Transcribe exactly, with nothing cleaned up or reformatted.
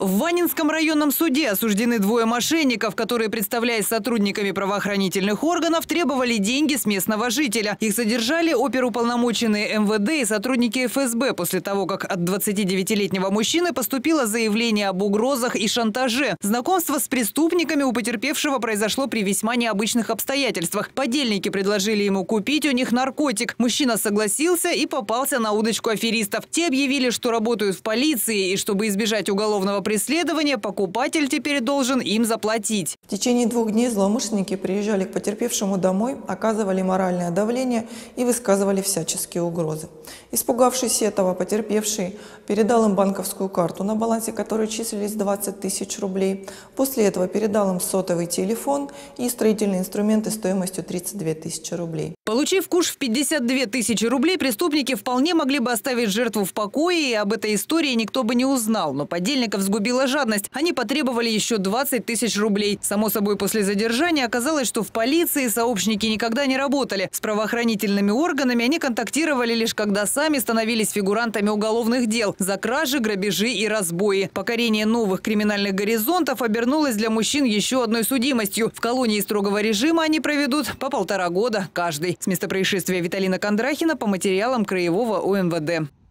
В Ванинском районном суде осуждены двое мошенников, которые, представляясь сотрудниками правоохранительных органов, требовали деньги с местного жителя. Их задержали оперуполномоченные эм вэ дэ и сотрудники эф эс бэ после того, как от двадцатидевятилетнего мужчины поступило заявление об угрозах и шантаже. Знакомство с преступниками у потерпевшего произошло при весьма необычных обстоятельствах. Подельники предложили ему купить у них наркотик. Мужчина согласился и попался на удочку аферистов. Те объявили, что работают в полиции, и чтобы избежать уголовного преследования, Преследование покупатель теперь должен им заплатить. В течение двух дней злоумышленники приезжали к потерпевшему домой, оказывали моральное давление и высказывали всяческие угрозы. Испугавшись этого, потерпевший передал им банковскую карту, на балансе которой числились двадцать тысяч рублей. После этого передал им сотовый телефон и строительные инструменты стоимостью тридцать две тысячи рублей. Получив куш в пятьдесят две тысячи рублей, преступники вполне могли бы оставить жертву в покое, и об этой истории никто бы не узнал. Но подельников сгубила жадность. Они потребовали еще двадцать тысяч рублей. Само собой, после задержания оказалось, что в полиции сообщники никогда не работали. С правоохранительными органами они контактировали лишь когда сами становились фигурантами уголовных дел за кражи, грабежи и разбои. Покорение новых криминальных горизонтов обернулось для мужчин еще одной судимостью. В колонии строгого режима они проведут по полтора года каждый. С места происшествия Виталина Кондрахина по материалам Краевого о эм вэ дэ.